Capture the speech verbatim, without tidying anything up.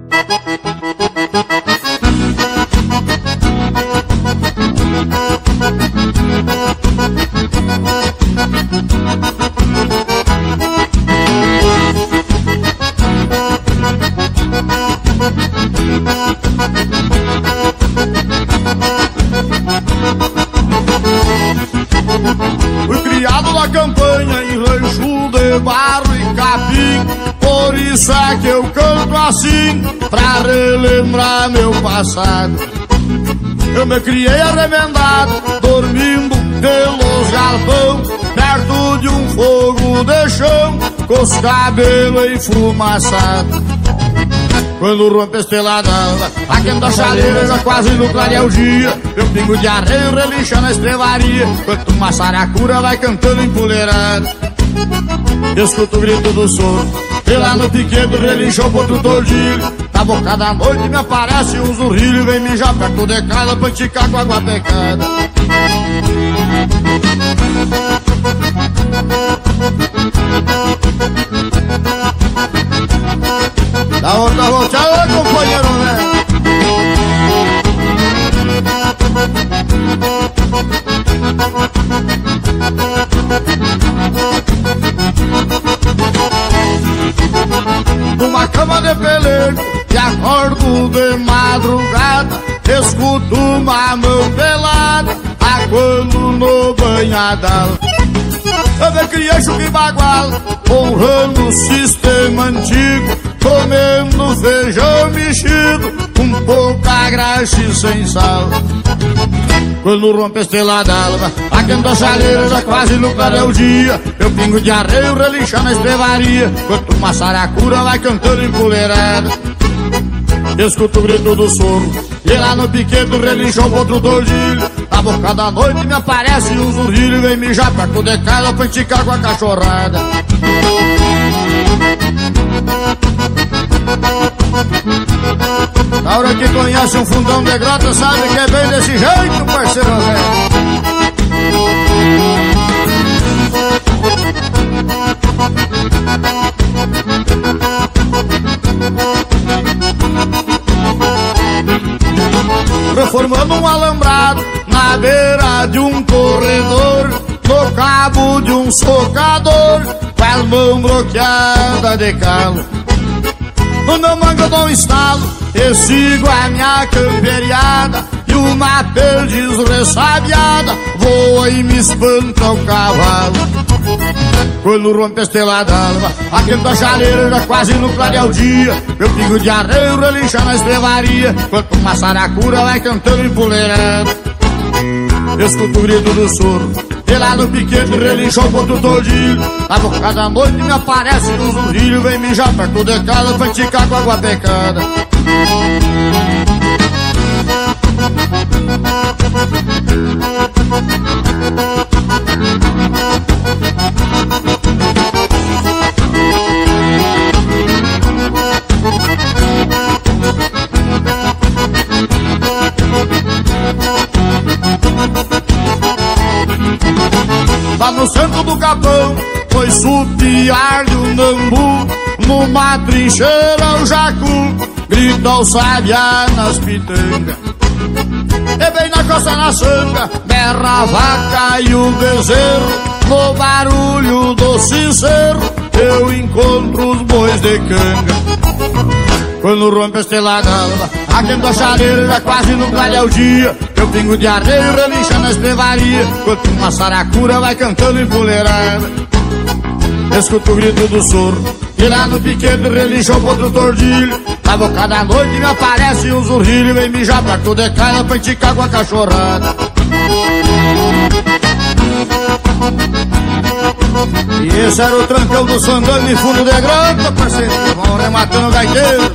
Fui criado na campanha em rancho de barro e capim, por isso é que eu canto assim, pra relembrar meu passado. Eu me criei arremendado, dormindo pelos galpão, perto de um fogo de chão, com os cabelos enfumaçados. Quando rompe a estrelada aqui da chaleira, já quase no clarear o dia, meu pingo de arreio relincha na estrevaria, enquanto uma saracura vai cantando empoleirada. Escuto o grito do soro, e lá no piquedo relincha o potro tordilho. Na boca da noite me aparece um zurrilho, vem mijar perto de casa pra esticar com água pecada. Da outra volteada, companheiro, né? Numa cama de pelego e acordo de madrugada, escuto uma mão pelada aguando no banhadal. Eu me criei chuva e bagual, honrando o sistema antigo, comendo feijão mexido, com pouca graxa e sem sal. Quando rompe a estrela d'alva, aquenta a chaleira, já quase no clarear o dia, meu pingo de arreio relincha na estrevaria, enquanto uma saracura vai cantando empoleirada. Escuto o grito do soro, e lá no piquedo relincha o potro tordilho. Na boca da noite me aparece um zurrilho, vem mijar perto de casa pra esticar com a cachorrada. Na hora que conhece um fundão de grota, sabe que é bem desse jeito, parceiro velho. Reformando um alambrado na beira de um corredor, no cabo de um socador, com as mãos bloqueadas de calo. No meu manga eu dou um estalo e sigo a minha camperiada, e uma perdiz ressabiada voa e me espanta o cavalo. Quando rompe a estrela d'alva, aquenta a chaleira, já quase no clarear o dia, meu pingo de arreio relincha na estrevaria, enquanto uma saracura vai cantando empoleirada. Escuto o grito do soro, e lá no piquete relincha o potro tordilho. Na boca da noite me aparece um zurrilho, vem mijar perto de casa pra esticar com água pecada. Lá no centro do capão foi supiar-lhe um nambu, numa trincheira o jacu grita o sabiá nas pitangas. E bem na costa na sanga berra a vaca e o bezerro, no barulho do sincero eu encontro os bois de canga. Quando rompe a estrela d'alva, aquenta a chaleira, já quase no clarear o dia, meu pingo de arreio relincha na estrevaria, enquanto uma saracura vai cantando empoleirada. Escuto o grito do soro, e lá no piquete relincha o potro tordilho. Na boca da noite me aparece um zurrilho, vem mijar perto de casa pra esticar com a cachorrada. E esse era o trancão do Sandano e fundo de granta, parceiro. Vão rematando o gaiteiro.